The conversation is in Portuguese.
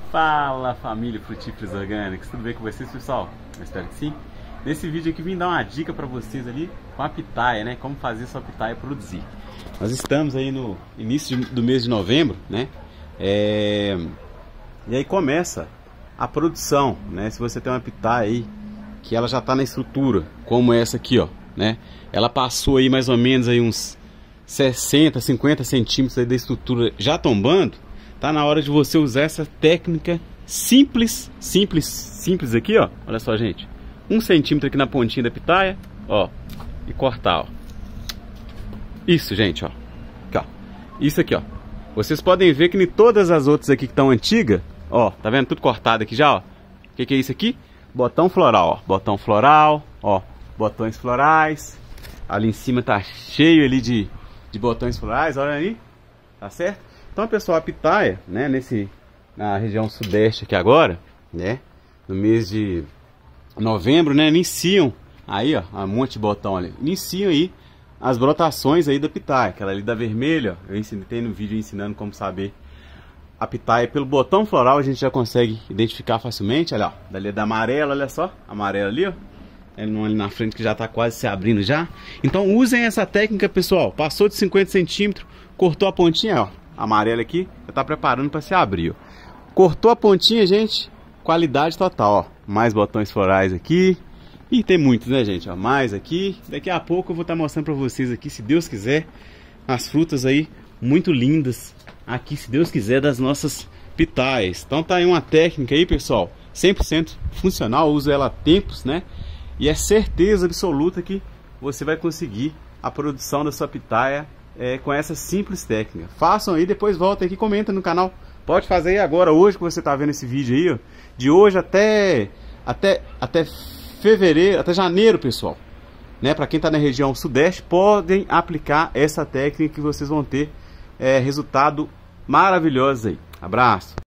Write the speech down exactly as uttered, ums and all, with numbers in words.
Fala, família Frutíferos Orgânicos, tudo bem com vocês, pessoal? Eu espero que sim. Nesse vídeo aqui vim dar uma dica para vocês ali com a pitaia, né? Como fazer sua pitaia produzir. Nós estamos aí no início de, do mês de novembro, né? É... E aí começa a produção, né? Se você tem uma pitaia aí que ela já está na estrutura, como essa aqui, ó, né? Ela passou aí mais ou menos aí uns sessenta, cinquenta centímetros aí da estrutura já tombando. Tá na hora de você usar essa técnica simples, simples, simples aqui, ó. Olha só, gente. Um centímetro aqui na pontinha da pitaia, ó. E cortar, ó. Isso, gente, ó. Aqui, ó. Isso aqui, ó. Vocês podem ver que em todas as outras aqui que estão antigas, ó. Tá vendo? Tudo cortado aqui já, ó. O que que é isso aqui? Botão floral, ó. Botão floral, ó. Botões florais. Ali em cima tá cheio ali de, de botões florais, olha aí. Tá certo? Então, pessoal, a pitaia, né, nesse, na região sudeste aqui agora, né, no mês de novembro, né, iniciam, aí, ó, um monte de botão ali, iniciam aí as brotações aí da pitaia, aquela ali da vermelha, ó, eu ensinei no vídeo ensinando como saber a pitaia pelo botão floral, a gente já consegue identificar facilmente, olha, ó, dali é da amarela, olha só, amarela ali, ó, ali na frente que já tá quase se abrindo já. Então, usem essa técnica, pessoal, passou de cinquenta centímetros, cortou a pontinha, ó, amarela aqui, já tá preparando para se abrir, ó. Cortou a pontinha, gente, qualidade total, ó. Mais botões florais aqui. E tem muitos, né, gente, ó. Mais aqui. Daqui a pouco eu vou estar mostrando para vocês aqui, se Deus quiser, as frutas aí muito lindas aqui, se Deus quiser, das nossas pitaias. Então tá aí uma técnica aí, pessoal, cem por cento funcional, uso ela há tempos, né? E é certeza absoluta que você vai conseguir a produção da sua pitaia É, com essa simples técnica. Façam aí, depois volta aqui e comenta no canal. Pode fazer aí agora, hoje que você está vendo esse vídeo aí, ó, de hoje até até até fevereiro, até janeiro, pessoal, né? Para quem está na região sudeste, podem aplicar essa técnica que vocês vão ter é, resultado maravilhoso aí. Abraço.